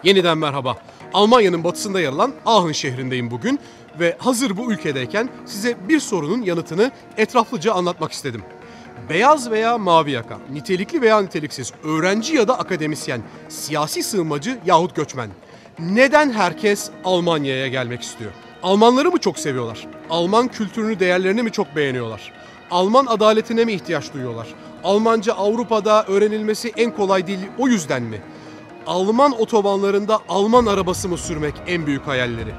Yeniden merhaba. Almanya'nın batısında yer alan Aachen şehrindeyim bugün ve hazır bu ülkedeyken size bir sorunun yanıtını etraflıca anlatmak istedim. Beyaz veya mavi yaka, nitelikli veya niteliksiz, öğrenci ya da akademisyen, siyasi sığınmacı yahut göçmen. Neden herkes Almanya'ya gelmek istiyor? Almanları mı çok seviyorlar? Alman kültürünü, değerlerini mi çok beğeniyorlar? Alman adaletine mi ihtiyaç duyuyorlar? Almanca Avrupa'da öğrenilmesi en kolay dil o yüzden mi? Alman otobanlarında Alman arabası mı sürmek en büyük hayalleri?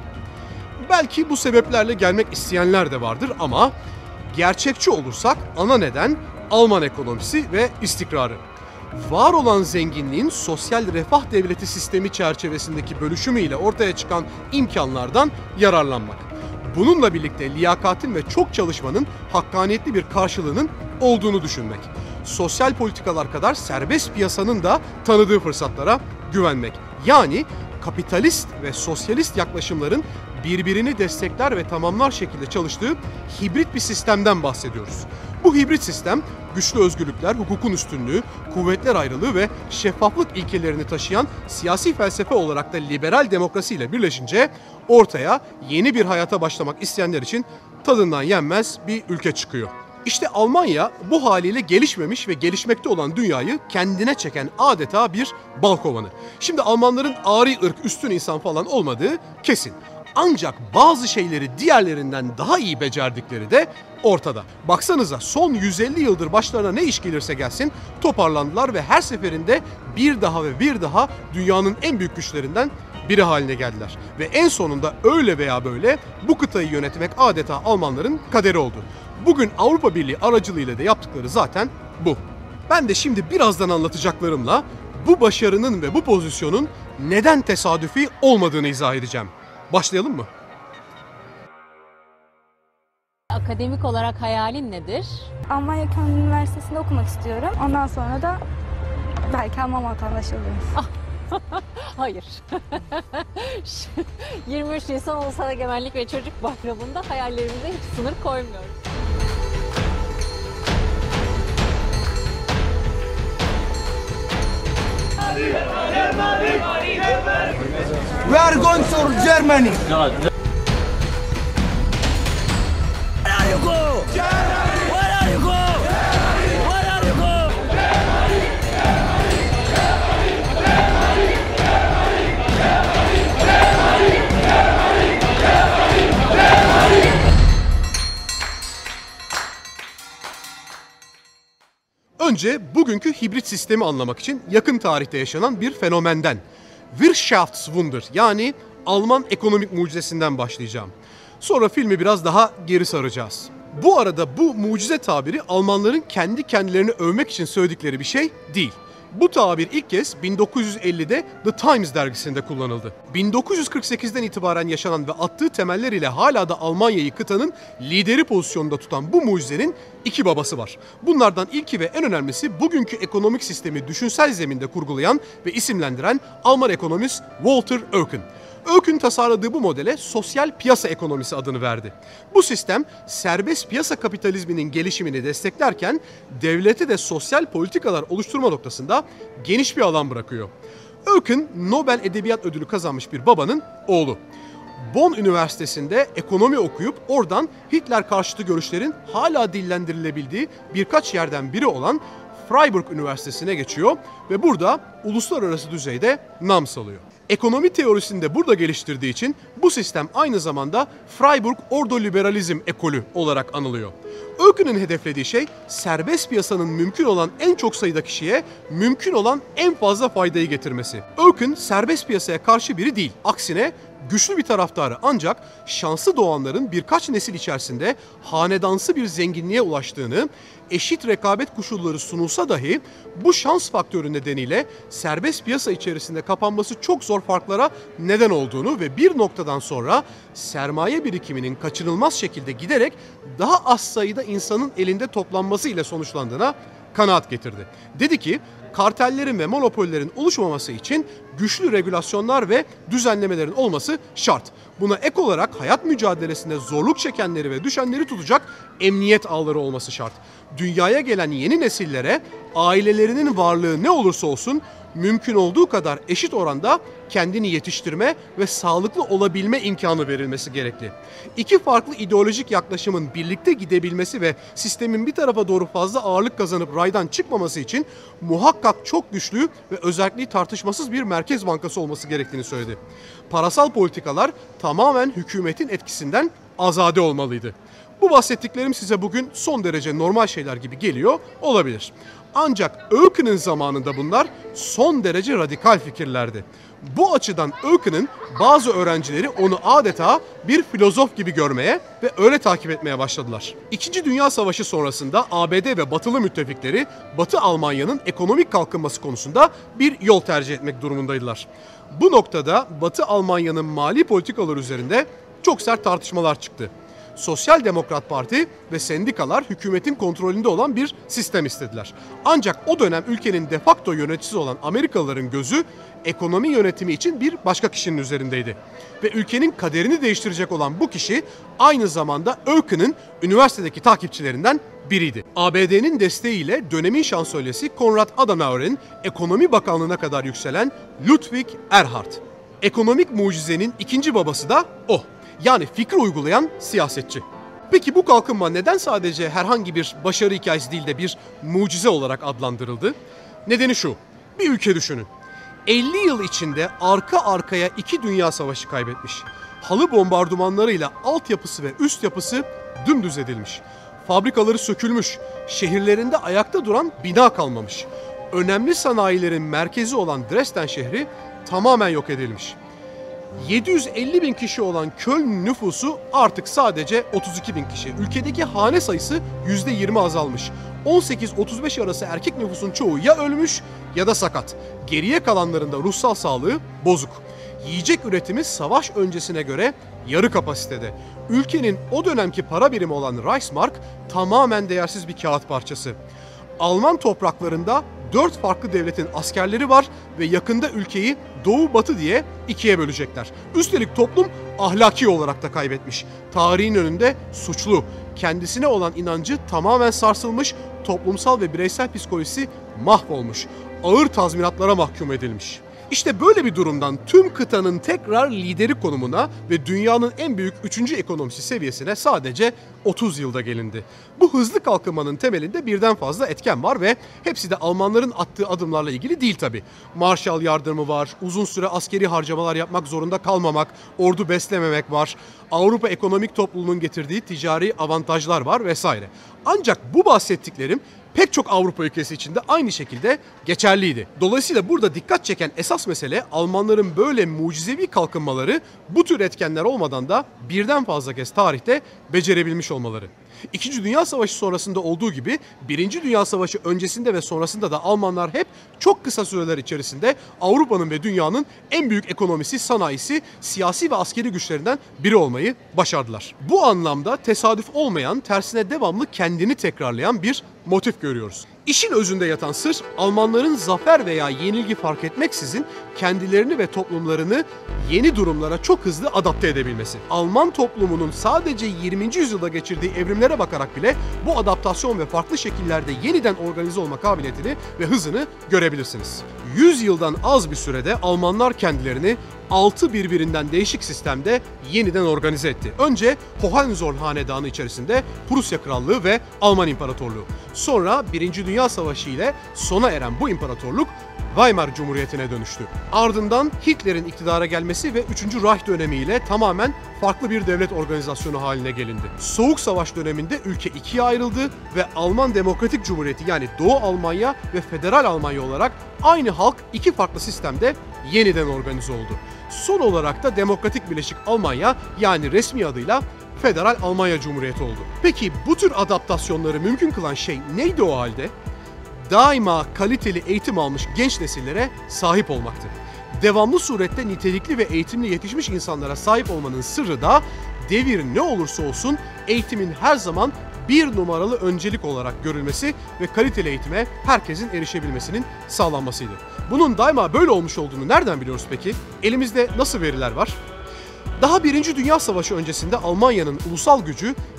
Belki bu sebeplerle gelmek isteyenler de vardır ama gerçekçi olursak ana neden Alman ekonomisi ve istikrarı. Var olan zenginliğin sosyal refah devleti sistemi çerçevesindeki bölüşümüyle ortaya çıkan imkanlardan yararlanmak. Bununla birlikte liyakatin ve çok çalışmanın hakkaniyetli bir karşılığının olduğunu düşünmek. Sosyal politikalar kadar serbest piyasanın da tanıdığı fırsatlara güvenmek. Yani kapitalist ve sosyalist yaklaşımların birbirini destekler ve tamamlar şekilde çalıştığı hibrit bir sistemden bahsediyoruz. Bu hibrit sistem güçlü özgürlükler, hukukun üstünlüğü, kuvvetler ayrılığı ve şeffaflık ilkelerini taşıyan siyasi felsefe olarak da liberal demokrasi ile birleşince ortaya yeni bir hayata başlamak isteyenler için tadından yenmez bir ülke çıkıyor. İşte Almanya bu haliyle gelişmemiş ve gelişmekte olan dünyayı kendine çeken adeta bir balkovanı. Şimdi Almanların ari ırk, üstün insan falan olmadığı kesin. Ancak bazı şeyleri diğerlerinden daha iyi becerdikleri de ortada. Baksanıza son 150 yıldır başlarına ne iş gelirse gelsin toparlandılar ve her seferinde bir daha ve bir daha dünyanın en büyük güçlerinden biri haline geldiler. Ve en sonunda öyle veya böyle bu kıtayı yönetmek adeta Almanların kaderi oldu. Bugün Avrupa Birliği aracılığıyla da yaptıkları zaten bu. Ben de şimdi birazdan anlatacaklarımla bu başarının ve bu pozisyonun neden tesadüfi olmadığını izah edeceğim. Başlayalım mı? Akademik olarak hayalin nedir? Almanya Köln Üniversitesi'nde okumak istiyorum. Ondan sonra da belki Alman vatandaşı oluruz. Hayır. 23 Nisan Ulusal Egemenlik ve Çocuk Bayramı'nda hayallerimize hiç sınır koymuyoruz. We are going to Germany. Where are you go? Germany! Where are you go? Germany! Where are you go? Germany! Germany! Germany! Önce bugünkü hibrit sistemi anlamak için yakın tarihte yaşanan bir fenomenden, Wirtschaftswunder yani Alman ekonomik mucizesinden başlayacağım. Sonra filmi biraz daha geri saracağız. Bu arada bu mucize tabiri Almanların kendi kendilerini övmek için söyledikleri bir şey değil. Bu tabir ilk kez 1950'de The Times dergisinde kullanıldı. 1948'den itibaren yaşanan ve attığı temeller ile hala da Almanya'yı kıtanın lideri pozisyonunda tutan bu mucizenin iki babası var. Bunlardan ilki ve en önemlisi bugünkü ekonomik sistemi düşünsel zeminde kurgulayan ve isimlendiren Alman ekonomist Walter Eucken. Eucken tasarladığı bu modele sosyal piyasa ekonomisi adını verdi. Bu sistem serbest piyasa kapitalizminin gelişimini desteklerken devlete de sosyal politikalar oluşturma noktasında geniş bir alan bırakıyor. Eucken Nobel Edebiyat Ödülü kazanmış bir babanın oğlu. Bonn Üniversitesi'nde ekonomi okuyup oradan Hitler karşıtı görüşlerin hala dillendirilebildiği birkaç yerden biri olan Freiburg Üniversitesi'ne geçiyor ve burada uluslararası düzeyde nam salıyor. Ekonomi teorisini de burada geliştirdiği için bu sistem aynı zamanda Freiburg Ordoliberalizm ekolü olarak anılıyor. Eucken'in hedeflediği şey serbest piyasanın mümkün olan en çok sayıda kişiye mümkün olan en fazla faydayı getirmesi. Eucken serbest piyasaya karşı biri değil. Aksine güçlü bir taraftarı ancak şanslı doğanların birkaç nesil içerisinde hanedansı bir zenginliğe ulaştığını, eşit rekabet koşulları sunulsa dahi bu şans faktörü nedeniyle serbest piyasa içerisinde kapanması çok zor farklara neden olduğunu ve bir noktadan sonra sermaye birikiminin kaçınılmaz şekilde giderek daha az sayıda insanın elinde toplanması ile sonuçlandığına kanaat getirdi. Dedi ki, kartellerin ve monopollerin oluşmaması için güçlü regülasyonlar ve düzenlemelerin olması şart. Buna ek olarak hayat mücadelesinde zorluk çekenleri ve düşenleri tutacak emniyet ağları olması şart. Dünyaya gelen yeni nesillere ailelerinin varlığı ne olursa olsun mümkün olduğu kadar eşit oranda kendini yetiştirme ve sağlıklı olabilme imkanı verilmesi gerekli. İki farklı ideolojik yaklaşımın birlikte gidebilmesi ve sistemin bir tarafa doğru fazla ağırlık kazanıp raydan çıkmaması için muhakkak çok güçlü ve özelliği tartışmasız bir merkez bankası olması gerektiğini söyledi. Parasal politikalar tamamen hükümetin etkisinden azade olmalıydı. Bu bahsettiklerim size bugün son derece normal şeyler gibi geliyor olabilir. Ancak Öykü'nün zamanında bunlar son derece radikal fikirlerdi. Bu açıdan Öykü'nün bazı öğrencileri onu adeta bir filozof gibi görmeye ve öyle takip etmeye başladılar. İkinci Dünya Savaşı sonrasında ABD ve batılı müttefikleri Batı Almanya'nın ekonomik kalkınması konusunda bir yol tercih etmek durumundaydılar. Bu noktada Batı Almanya'nın mali politikaları üzerinde çok sert tartışmalar çıktı. Sosyal Demokrat Parti ve sendikalar hükümetin kontrolünde olan bir sistem istediler. Ancak o dönem ülkenin de facto yöneticisi olan Amerikalıların gözü ekonomi yönetimi için bir başka kişinin üzerindeydi. Ve ülkenin kaderini değiştirecek olan bu kişi aynı zamanda Öykü'nün üniversitedeki takipçilerinden biriydi. ABD'nin desteğiyle dönemin şansölyesi Konrad Adenauer'in ekonomi bakanlığına kadar yükselen Ludwig Erhard. Ekonomik mucizenin ikinci babası da o. Yani fikri uygulayan siyasetçi. Peki bu kalkınma neden sadece herhangi bir başarı hikayesi değil de bir mucize olarak adlandırıldı? Nedeni şu, bir ülke düşünün. 50 yıl içinde arka arkaya 2 dünya savaşı kaybetmiş. Halı bombardımanlarıyla altyapısı ve üst yapısı dümdüz edilmiş. Fabrikaları sökülmüş, şehirlerinde ayakta duran bina kalmamış. Önemli sanayilerin merkezi olan Dresden şehri tamamen yok edilmiş. 750 bin kişi olan Köln nüfusu artık sadece 32 bin kişi. Ülkedeki hane sayısı %20 azalmış. 18-35 arası erkek nüfusun çoğu ya ölmüş ya da sakat. Geriye kalanların da ruhsal sağlığı bozuk. Yiyecek üretimi savaş öncesine göre yarı kapasitede. Ülkenin o dönemki para birimi olan Reichsmark tamamen değersiz bir kağıt parçası. Alman topraklarında 4 farklı devletin askerleri var ve yakında ülkeyi doğu-batı diye ikiye bölecekler. Üstelik toplum ahlaki olarak da kaybetmiş. Tarihin önünde suçlu. Kendisine olan inancı tamamen sarsılmış, toplumsal ve bireysel psikolojisi mahvolmuş. Ağır tazminatlara mahkum edilmiş. İşte böyle bir durumdan tüm kıtanın tekrar lideri konumuna ve dünyanın en büyük 3. ekonomisi seviyesine sadece 30 yılda gelindi. Bu hızlı kalkınmanın temelinde birden fazla etken var ve hepsi de Almanların attığı adımlarla ilgili değil tabii. Marshall yardımı var, uzun süre askeri harcamalar yapmak zorunda kalmamak, ordu beslememek var, Avrupa ekonomik topluluğunun getirdiği ticari avantajlar var vesaire. Ancak bu bahsettiklerim pek çok Avrupa ülkesi için de aynı şekilde geçerliydi. Dolayısıyla burada dikkat çeken esas mesele Almanların böyle mucizevi kalkınmaları bu tür etkenler olmadan da birden fazla kez tarihte becerebilmiş olmaları. İkinci Dünya Savaşı sonrasında olduğu gibi Birinci Dünya Savaşı öncesinde ve sonrasında da Almanlar hep çok kısa süreler içerisinde Avrupa'nın ve dünyanın en büyük ekonomisi, sanayisi, siyasi ve askeri güçlerinden biri olmayı başardılar. Bu anlamda tesadüf olmayan, tersine devamlı kendini tekrarlayan bir motif görüyoruz. İşin özünde yatan sır, Almanların zafer veya yenilgi fark etmeksizin kendilerini ve toplumlarını yeni durumlara çok hızlı adapte edebilmesi. Alman toplumunun sadece 20. yüzyılda geçirdiği evrimlere bakarak bile bu adaptasyon ve farklı şekillerde yeniden organize olma kabiliyetini ve hızını görebilirsiniz. 100 yıldan az bir sürede Almanlar kendilerini 6 birbirinden değişik sistemde yeniden organize etti. Önce Hohenzollern hanedanı içerisinde Prusya Krallığı ve Alman İmparatorluğu. Sonra 1. Dünya Savaşı ile sona eren bu imparatorluk Weimar Cumhuriyeti'ne dönüştü. Ardından Hitler'in iktidara gelmesi ve 3. Reich dönemiyle tamamen farklı bir devlet organizasyonu haline gelindi. Soğuk Savaş döneminde ülke ikiye ayrıldı ve Alman Demokratik Cumhuriyeti yani Doğu Almanya ve Federal Almanya olarak aynı halk iki farklı sistemde yeniden organize oldu. Son olarak da Demokratik Birleşik Almanya yani resmi adıyla Federal Almanya Cumhuriyeti oldu. Peki bu tür adaptasyonları mümkün kılan şey neydi o halde? Daima kaliteli eğitim almış genç nesillere sahip olmaktı. Devamlı surette nitelikli ve eğitimli yetişmiş insanlara sahip olmanın sırrı da devir ne olursa olsun eğitimin her zaman bir numaralı öncelik olarak görülmesi ve kaliteli eğitime herkesin erişebilmesinin sağlanmasıydı. Bunun daima böyle olmuş olduğunu nereden biliyoruz peki? Elimizde nasıl veriler var? Daha 1. Dünya Savaşı öncesinde Almanya'nın ulusal gücü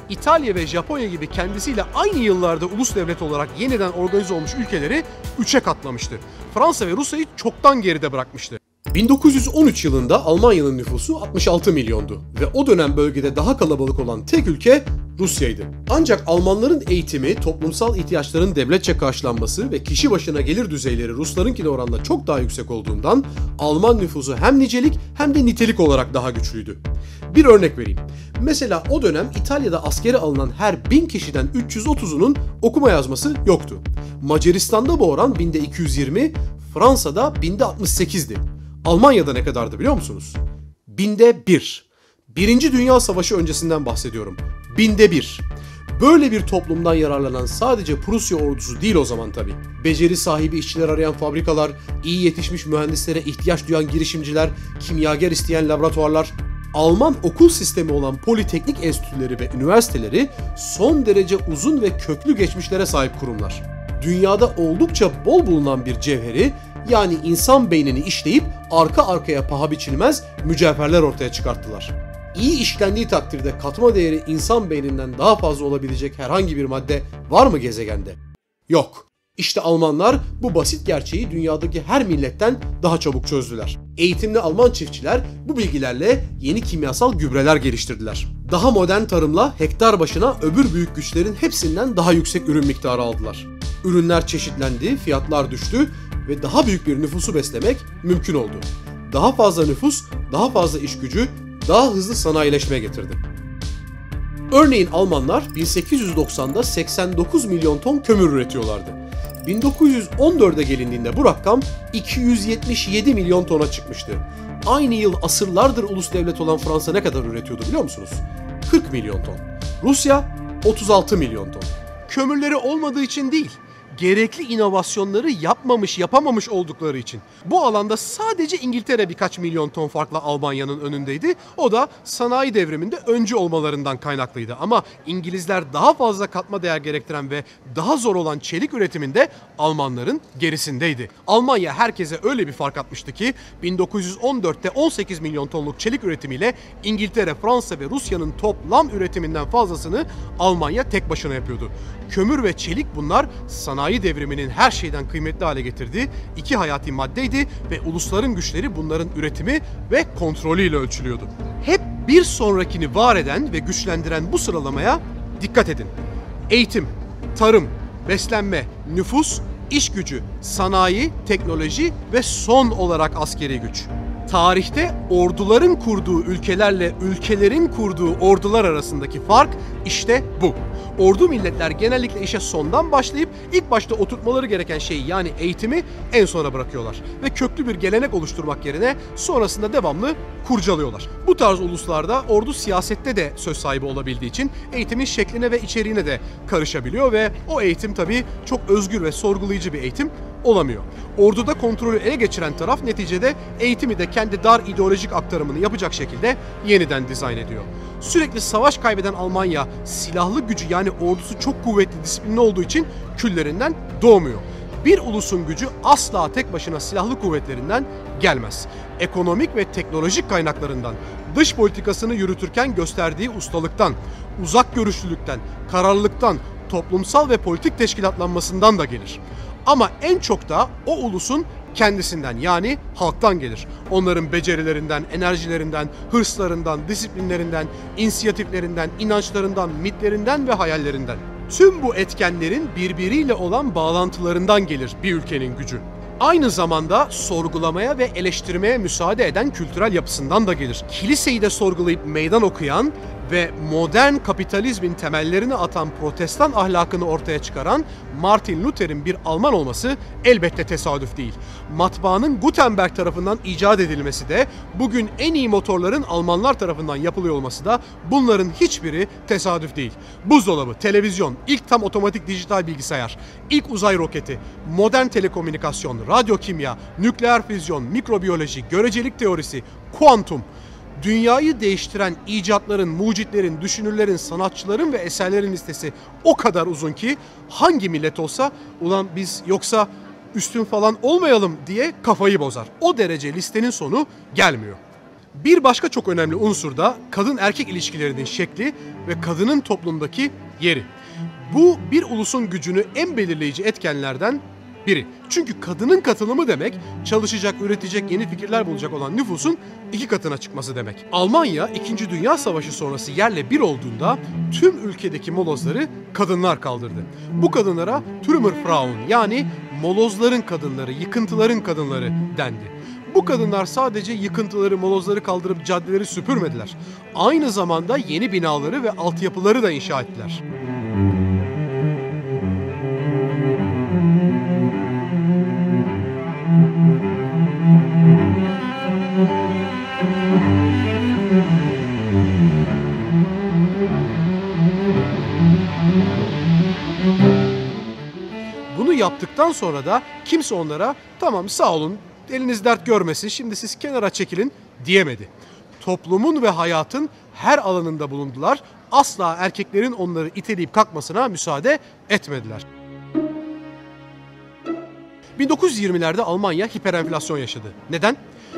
İtalya ve Japonya gibi kendisiyle aynı yıllarda ulus devlet olarak yeniden organize olmuş ülkeleri 3'e katlamıştı. Fransa ve Rusya'yı çoktan geride bırakmıştı. 1913 yılında Almanya'nın nüfusu 66 milyondu ve o dönem bölgede daha kalabalık olan tek ülke Rusya'ydı. Ancak Almanların eğitimi, toplumsal ihtiyaçların devletçe karşılanması ve kişi başına gelir düzeyleri Ruslarınkine oranla çok daha yüksek olduğundan Alman nüfusu hem nicelik hem de nitelik olarak daha güçlüydü. Bir örnek vereyim. Mesela o dönem İtalya'da askere alınan her 1000 kişiden 330'unun okuma yazması yoktu. Macaristan'da bu oran binde 220, Fransa'da binde 68'di. Almanya'da ne kadardı biliyor musunuz? Binde 1. Birinci Dünya Savaşı öncesinden bahsediyorum. Binde 1. Böyle bir toplumdan yararlanan sadece Prusya ordusu değil o zaman tabii. Beceri sahibi işçiler arayan fabrikalar, iyi yetişmiş mühendislere ihtiyaç duyan girişimciler, kimyager isteyen laboratuvarlar, Alman okul sistemi olan politeknik enstitüleri ve üniversiteleri son derece uzun ve köklü geçmişlere sahip kurumlar. Dünyada oldukça bol bulunan bir cevheri, yani insan beynini işleyip arka arkaya paha biçilmez mücevherler ortaya çıkarttılar. İyi işlendiği takdirde katma değeri insan beyninden daha fazla olabilecek herhangi bir madde var mı gezegende? Yok. İşte Almanlar bu basit gerçeği dünyadaki her milletten daha çabuk çözdüler. Eğitimli Alman çiftçiler bu bilgilerle yeni kimyasal gübreler geliştirdiler. Daha modern tarımla hektar başına öbür büyük güçlerin hepsinden daha yüksek ürün miktarı aldılar. Ürünler çeşitlendi, fiyatlar düştü ve daha büyük bir nüfusu beslemek mümkün oldu. Daha fazla nüfus, daha fazla iş gücü, daha hızlı sanayileşme getirdi. Örneğin Almanlar 1890'da 89 milyon ton kömür üretiyorlardı. 1914'e gelindiğinde bu rakam 277 milyon tona çıkmıştı. Aynı yıl asırlardır ulus devlet olan Fransa ne kadar üretiyordu biliyor musunuz? 40 milyon ton. Rusya 36 milyon ton. Kömürleri olmadığı için değil, gerekli inovasyonları yapamamış oldukları için. Bu alanda sadece İngiltere birkaç milyon ton farkla Almanya'nın önündeydi. O da sanayi devriminde öncü olmalarından kaynaklıydı. Ama İngilizler daha fazla katma değer gerektiren ve daha zor olan çelik üretiminde Almanların gerisindeydi. Almanya herkese öyle bir fark atmıştı ki 1914'te 18 milyon tonluk çelik üretimiyle İngiltere, Fransa ve Rusya'nın toplam üretiminden fazlasını Almanya tek başına yapıyordu. Kömür ve çelik bunlar sanayi devriminin her şeyden kıymetli hale getirdiği iki hayati maddeydi ve ulusların güçleri bunların üretimi ve kontrolüyle ölçülüyordu. Hep bir sonrakini var eden ve güçlendiren bu sıralamaya dikkat edin. Eğitim, tarım, beslenme, nüfus, iş gücü, sanayi, teknoloji ve son olarak askeri güç. Tarihte orduların kurduğu ülkelerle ülkelerin kurduğu ordular arasındaki fark işte bu. Ordu milletler genellikle işe sondan başlayıp ilk başta oturtmaları gereken şeyi yani eğitimi en sona bırakıyorlar. Ve köklü bir gelenek oluşturmak yerine sonrasında devamlı kurcalıyorlar. Bu tarz uluslarda ordu siyasette de söz sahibi olabildiği için eğitimin şekline ve içeriğine de karışabiliyor ve o eğitim tabii çok özgür ve sorgulayıcı bir eğitim olamıyor. Orduda kontrolü ele geçiren taraf neticede eğitimi de kendi dar ideolojik aktarımını yapacak şekilde yeniden dizayn ediyor. Sürekli savaş kaybeden Almanya silahlı gücü yani ordusu çok kuvvetli, disiplinli olduğu için küllerinden doğmuyor. Bir ulusun gücü asla tek başına silahlı kuvvetlerinden gelmez. Ekonomik ve teknolojik kaynaklarından, dış politikasını yürütürken gösterdiği ustalıktan, uzak görüşlülükten, kararlılıktan, toplumsal ve politik teşkilatlanmasından da gelir. Ama en çok da o ulusun kendisinden yani halktan gelir. Onların becerilerinden, enerjilerinden, hırslarından, disiplinlerinden, inisiyatiflerinden, inançlarından, mitlerinden ve hayallerinden. Tüm bu etkenlerin birbiriyle olan bağlantılarından gelir bir ülkenin gücü. Aynı zamanda sorgulamaya ve eleştirmeye müsaade eden kültürel yapısından da gelir. Kiliseyi de sorgulayıp meydan okuyan ve modern kapitalizmin temellerini atan protestan ahlakını ortaya çıkaran Martin Luther'in bir Alman olması elbette tesadüf değil. Matbaanın Gutenberg tarafından icat edilmesi de, bugün en iyi motorların Almanlar tarafından yapılıyor olması da bunların hiçbiri tesadüf değil. Buzdolabı, televizyon, ilk tam otomatik dijital bilgisayar, ilk uzay roketi, modern telekomünikasyon, radyokimya, nükleer füzyon, mikrobiyoloji, görecelik teorisi, kuantum, dünyayı değiştiren icatların, mucitlerin, düşünürlerin, sanatçıların ve eserlerin listesi o kadar uzun ki hangi millet olsa ulan biz yoksa üstün falan olmayalım diye kafayı bozar. O derece listenin sonu gelmiyor. Bir başka çok önemli unsur da kadın erkek ilişkilerinin şekli ve kadının toplumdaki yeri. Bu bir ulusun gücünü en belirleyici etkenlerden biri. Çünkü kadının katılımı demek, çalışacak, üretecek, yeni fikirler bulacak olan nüfusun 2 katına çıkması demek. Almanya 2. Dünya Savaşı sonrası yerle bir olduğunda tüm ülkedeki molozları kadınlar kaldırdı. Bu kadınlara Trümmerfrauen, yani molozların kadınları, yıkıntıların kadınları dendi. Bu kadınlar sadece yıkıntıları, molozları kaldırıp caddeleri süpürmediler. Aynı zamanda yeni binaları ve altyapıları da inşa ettiler. Bunu yaptıktan sonra da kimse onlara "Tamam, sağ olun, eliniz dert görmesin, şimdi siz kenara çekilin" diyemedi. Toplumun ve hayatın her alanında bulundular. Asla erkeklerin onları iteleyip kalkmasına müsaade etmediler. 1920'lerde Almanya hiperenflasyon yaşadı. Neden?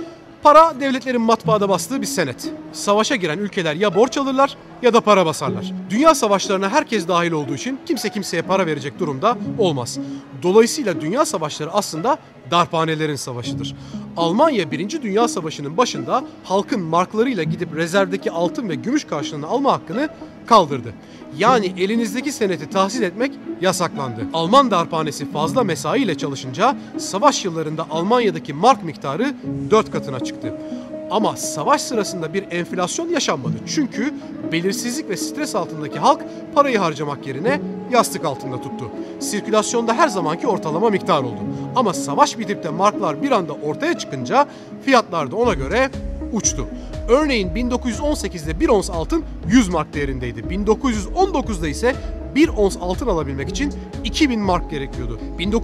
Para devletlerin matbaada bastığı bir senet. Savaşa giren ülkeler ya borç alırlar ya da para basarlar. Dünya savaşlarına herkes dahil olduğu için kimse kimseye para verecek durumda olmaz. Dolayısıyla dünya savaşları aslında darphanelerin savaşıdır. Almanya 1. Dünya Savaşı'nın başında halkın marklarıyla gidip rezervdeki altın ve gümüş karşılığını alma hakkını kaldırdı. Yani elinizdeki seneti tahsil etmek yasaklandı. Alman darphanesi fazla mesai ile çalışınca savaş yıllarında Almanya'daki mark miktarı 4 katına çıktı. Ama savaş sırasında bir enflasyon yaşanmadı. Çünkü belirsizlik ve stres altındaki halk parayı harcamak yerine yastık altında tuttu. Sirkülasyonda her zamanki ortalama miktar oldu. Ama savaş bitip de marklar bir anda ortaya çıkınca fiyatlar da ona göre uçtu. Örneğin 1918'de bir ons altın 100 mark değerindeydi. 1919'da ise bir ons altın alabilmek için 2000 mark gerekiyordu.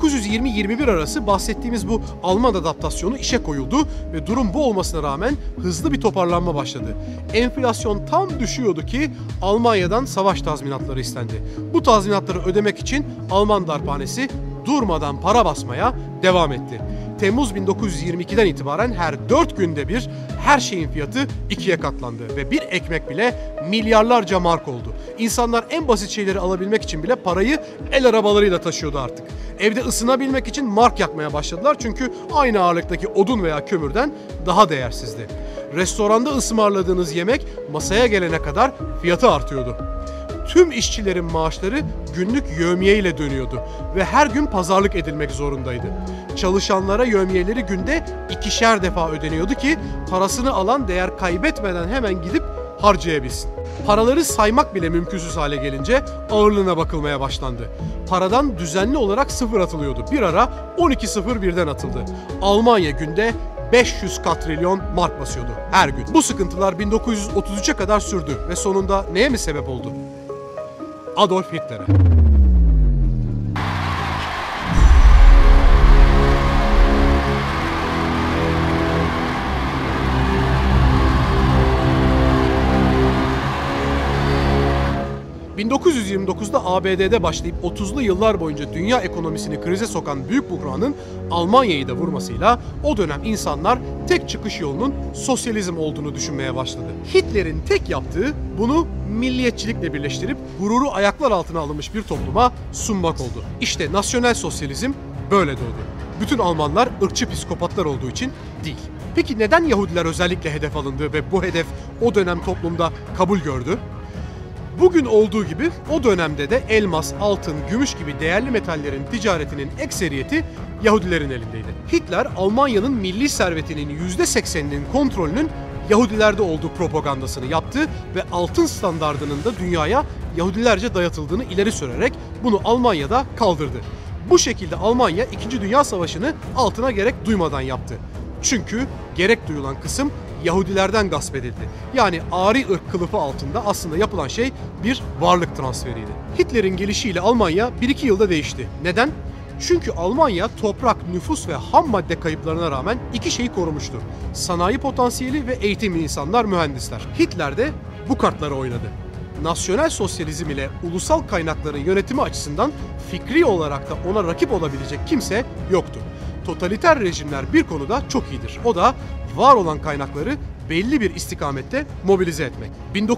1920-21 arası bahsettiğimiz bu Alman adaptasyonu işe koyuldu ve durum bu olmasına rağmen hızlı bir toparlanma başladı. Enflasyon tam düşüyordu ki Almanya'dan savaş tazminatları istendi. Bu tazminatları ödemek için Alman darphanesi durmadan para basmaya devam etti. Temmuz 1922'den itibaren her 4 günde bir her şeyin fiyatı 2'ye katlandı ve bir ekmek bile milyarlarca mark oldu. İnsanlar en basit şeyleri alabilmek için bile parayı el arabalarıyla taşıyordu artık. Evde ısınabilmek için mark yakmaya başladılar çünkü aynı ağırlıktaki odun veya kömürden daha değersizdi. Restoranda ısmarladığınız yemek masaya gelene kadar fiyatı artıyordu. Tüm işçilerin maaşları günlük yevmiye ile dönüyordu ve her gün pazarlık edilmek zorundaydı. Çalışanlara yevmiyeleri günde 2'şer defa ödeniyordu ki parasını alan değer kaybetmeden hemen gidip harcayabilsin. Paraları saymak bile mümkünsüz hale gelince ağırlığına bakılmaya başlandı. Paradan düzenli olarak sıfır atılıyordu. Bir ara 12 sıfır birden atıldı. Almanya günde 500 katrilyon mark basıyordu her gün. Bu sıkıntılar 1933'e kadar sürdü ve sonunda neye mi sebep oldu? Adolf Hitler'e. ...1929'da ABD'de başlayıp 30'lu yıllar boyunca dünya ekonomisini krize sokan büyük buhranın Almanya'yı da vurmasıyla o dönem insanlar tek çıkış yolunun sosyalizm olduğunu düşünmeye başladı. Hitler'in tek yaptığı bunu milliyetçilikle birleştirip gururu ayaklar altına alınmış bir topluma sunmak oldu. İşte nasyonel sosyalizm böyle doğdu. Bütün Almanlar ırkçı psikopatlar olduğu için değil. Peki neden Yahudiler özellikle hedef alındı ve bu hedef o dönem toplumda kabul gördü? Bugün olduğu gibi o dönemde de elmas, altın, gümüş gibi değerli metallerin ticaretinin ekseriyeti Yahudilerin elindeydi. Hitler, Almanya'nın milli servetinin %80'inin kontrolünün Yahudilerde olduğu propagandasını yaptı ve altın standardının da dünyaya Yahudilerce dayatıldığını ileri sürerek bunu Almanya'da kaldırdı. Bu şekilde Almanya 2. Dünya Savaşı'nı altına gerek duymadan yaptı. Çünkü gerek duyulan kısım Yahudilerden gasp edildi. Yani ari ırk kılıfı altında aslında yapılan şey bir varlık transferiydi. Hitler'in gelişiyle Almanya 1-2 yılda değişti. Neden? Çünkü Almanya toprak, nüfus ve ham madde kayıplarına rağmen iki şeyi korumuştu. Sanayi potansiyeli ve eğitimli insanlar, mühendisler. Hitler de bu kartları oynadı. Nasyonel sosyalizm ile ulusal kaynakların yönetimi açısından fikri olarak da ona rakip olabilecek kimse yoktu. Totaliter rejimler bir konuda çok iyidir. O da var olan kaynakları belli bir istikamette mobilize etmek.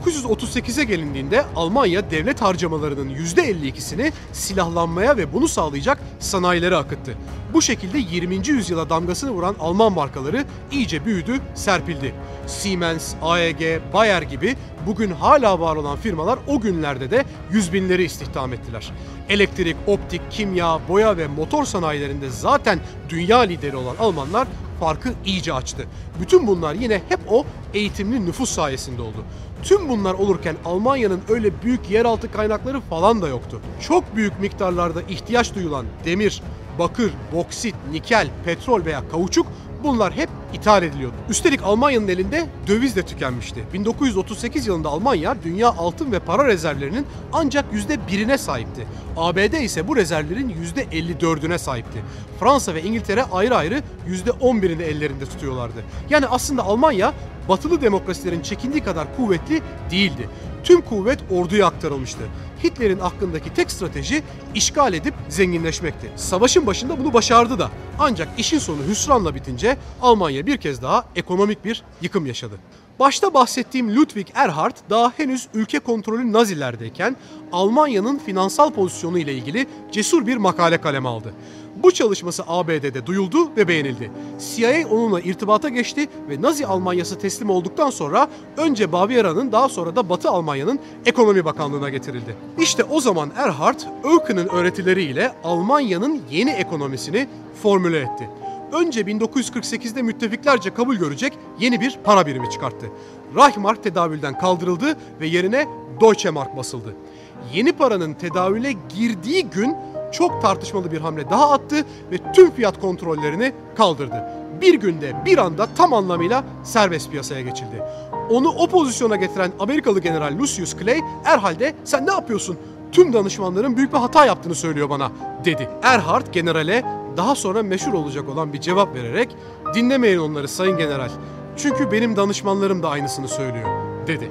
1938'e gelindiğinde Almanya devlet harcamalarının %52'sini silahlanmaya ve bunu sağlayacak sanayilere akıttı. Bu şekilde 20. yüzyıla damgasını vuran Alman markaları iyice büyüdü, serpildi. Siemens, AEG, Bayer gibi bugün hala var olan firmalar o günlerde de yüz binleri istihdam ettiler. Elektrik, optik, kimya, boya ve motor sanayilerinde zaten dünya lideri olan Almanlar farkı iyice açtı. Bütün bunlar yine hep o eğitimli nüfus sayesinde oldu. Tüm bunlar olurken Almanya'nın öyle büyük yeraltı kaynakları falan da yoktu. Çok büyük miktarlarda ihtiyaç duyulan demir, bakır, boksit, nikel, petrol veya kauçuk bunlar hep ithal ediliyordu. Üstelik Almanya'nın elinde döviz de tükenmişti. 1938 yılında Almanya dünya altın ve para rezervlerinin ancak %1'ine sahipti. ABD ise bu rezervlerin %54'üne sahipti. Fransa ve İngiltere ayrı ayrı %11'ini ellerinde tutuyorlardı. Yani aslında Almanya batılı demokrasilerin çekindiği kadar kuvvetli değildi. Tüm kuvvet orduya aktarılmıştı. Hitler'in aklındaki tek strateji işgal edip zenginleşmekti. Savaşın başında bunu başardı da. Ancak işin sonu hüsranla bitince Almanya bir kez daha ekonomik bir yıkım yaşadı. Başta bahsettiğim Ludwig Erhard daha henüz ülke kontrolü Nazilerdeyken Almanya'nın finansal pozisyonu ile ilgili cesur bir makale kaleme aldı. Bu çalışması ABD'de duyuldu ve beğenildi. CIA onunla irtibata geçti ve Nazi Almanyası teslim olduktan sonra önce Bavyera'nın daha sonra da Batı Almanya'nın ekonomi bakanlığına getirildi. İşte o zaman Erhard, Öykü'nün öğretileriyle Almanya'nın yeni ekonomisini formüle etti. Önce 1948'de müttefiklerce kabul görecek yeni bir para birimi çıkarttı. Reichsmark tedavülden kaldırıldı ve yerine Deutsche Mark basıldı. Yeni paranın tedavüle girdiği gün çok tartışmalı bir hamle daha attı ve tüm fiyat kontrollerini kaldırdı. Bir günde bir anda tam anlamıyla serbest piyasaya geçildi. Onu o pozisyona getiren Amerikalı General Lucius Clay, Erhard'e "Sen ne yapıyorsun? Tüm danışmanların büyük bir hata yaptığını söylüyor bana," dedi. Erhard generale daha sonra meşhur olacak olan bir cevap vererek "Dinlemeyin onları sayın general. Çünkü benim danışmanlarım da aynısını söylüyor," dedi.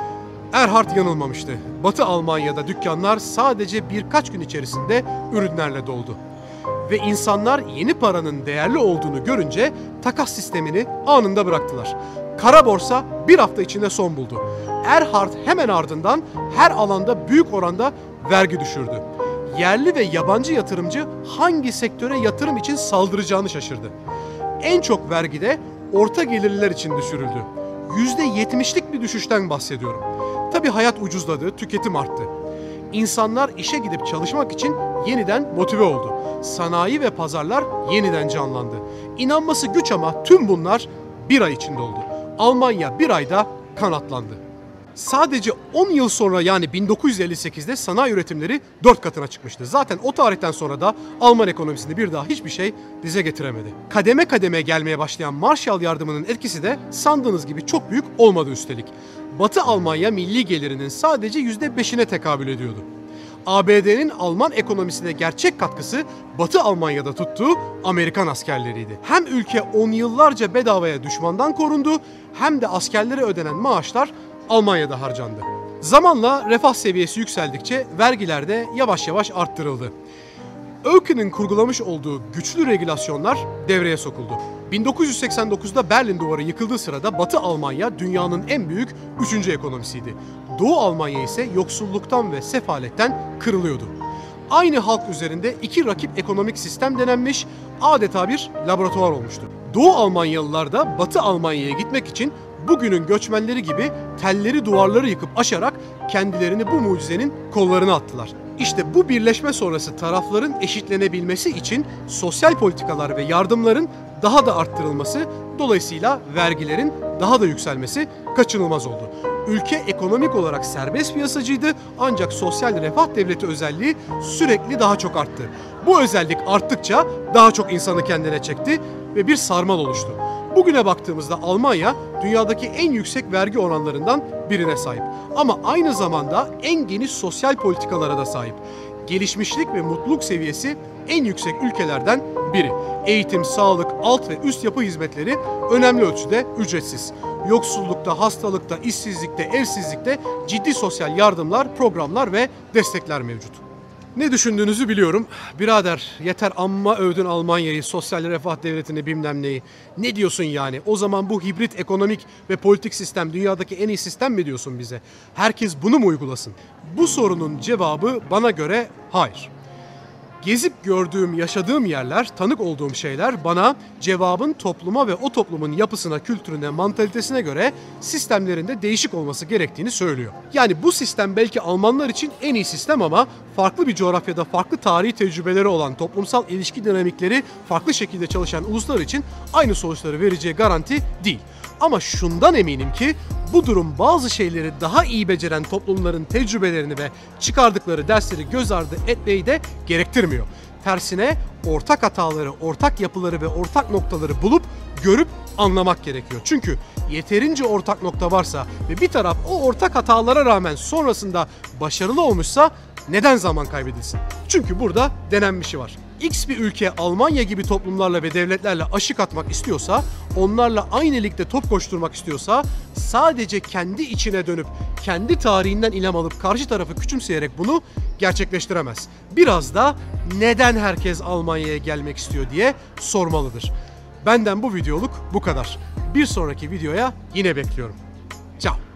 Erhard yanılmamıştı. Batı Almanya'da dükkanlar sadece birkaç gün içerisinde ürünlerle doldu. Ve insanlar yeni paranın değerli olduğunu görünce takas sistemini anında bıraktılar. Kara borsa bir hafta içinde son buldu. Erhard hemen ardından her alanda büyük oranda vergi düşürdü. Yerli ve yabancı yatırımcı hangi sektöre yatırım için saldıracağını şaşırdı. En çok vergi de orta gelirliler için düşürüldü. %70'lik bir düşüşten bahsediyorum. Tabii hayat ucuzladı, tüketim arttı. İnsanlar işe gidip çalışmak için yeniden motive oldu. Sanayi ve pazarlar yeniden canlandı. İnanması güç ama tüm bunlar bir ay içinde oldu. Almanya bir ayda kanatlandı. Sadece 10 yıl sonra yani 1958'de sanayi üretimleri 4 katına çıkmıştı. Zaten o tarihten sonra da Alman ekonomisinde bir daha hiçbir şey dize getiremedi. Kademe kademe gelmeye başlayan Marshall Yardımı'nın etkisi de sandığınız gibi çok büyük olmadı üstelik. Batı Almanya milli gelirinin sadece %5'ine tekabül ediyordu. ABD'nin Alman ekonomisine gerçek katkısı Batı Almanya'da tuttuğu Amerikan askerleriydi. Hem ülke 10 yıllarca bedavaya düşmandan korundu hem de askerlere ödenen maaşlar Almanya'da harcandı. Zamanla refah seviyesi yükseldikçe vergiler de yavaş yavaş arttırıldı. Öykü'nün kurgulamış olduğu güçlü regülasyonlar devreye sokuldu. 1989'da Berlin Duvarı yıkıldığı sırada Batı Almanya dünyanın en büyük 3. ekonomisiydi. Doğu Almanya ise yoksulluktan ve sefaletten kırılıyordu. Aynı halk üzerinde iki rakip ekonomik sistem denenmiş, adeta bir laboratuvar olmuştu. Doğu Almanyalılar da Batı Almanya'ya gitmek için bugünün göçmenleri gibi telleri duvarları yıkıp aşarak kendilerini bu mucizenin kollarına attılar. İşte bu birleşme sonrası tarafların eşitlenebilmesi için sosyal politikalar ve yardımların daha da arttırılması, dolayısıyla vergilerin daha da yükselmesi kaçınılmaz oldu. Ülke ekonomik olarak serbest piyasacıydı ancak sosyal refah devleti özelliği sürekli daha çok arttı. Bu özellik arttıkça daha çok insanı kendine çekti ve bir sarmal oluştu. Bugüne baktığımızda Almanya dünyadaki en yüksek vergi oranlarından birine sahip. Ama aynı zamanda en geniş sosyal politikalara da sahip. Gelişmişlik ve mutluluk seviyesi en yüksek ülkelerden biri. Eğitim, sağlık, alt ve üst yapı hizmetleri önemli ölçüde ücretsiz. Yoksullukta, hastalıkta, işsizlikte, evsizlikte ciddi sosyal yardımlar, programlar ve destekler mevcut. Ne düşündüğünüzü biliyorum. Birader yeter amma övdün Almanya'yı, sosyal refah devletini bilmem neyi. Ne diyorsun yani? O zaman bu hibrit ekonomik ve politik sistem dünyadaki en iyi sistem mi diyorsun bize? Herkes bunu mu uygulasın? Bu sorunun cevabı bana göre hayır. Gezip gördüğüm, yaşadığım yerler, tanık olduğum şeyler bana cevabın topluma ve o toplumun yapısına, kültürüne, mantalitesine göre sistemlerinde değişik olması gerektiğini söylüyor. Yani bu sistem belki Almanlar için en iyi sistem ama farklı bir coğrafyada farklı tarihi tecrübeleri olan, toplumsal ilişki dinamikleri farklı şekilde çalışan uluslar için aynı sonuçları vereceği garanti değil. Ama şundan eminim ki bu durum bazı şeyleri daha iyi beceren toplumların tecrübelerini ve çıkardıkları dersleri göz ardı etmeyi de gerektirmiyor. Tersine ortak hataları, ortak yapıları ve ortak noktaları bulup görüp anlamak gerekiyor. Çünkü yeterince ortak nokta varsa ve bir taraf o ortak hatalara rağmen sonrasında başarılı olmuşsa neden zaman kaybedilsin? Çünkü burada denenmişi var. X bir ülke Almanya gibi toplumlarla ve devletlerle aşık atmak istiyorsa, onlarla aynı ligde top koşturmak istiyorsa sadece kendi içine dönüp kendi tarihinden ilham alıp karşı tarafı küçümseyerek bunu gerçekleştiremez. Biraz da neden herkes Almanya'ya gelmek istiyor diye sormalıdır. Benden bu videoluk bu kadar. Bir sonraki videoya yine bekliyorum. Ciao.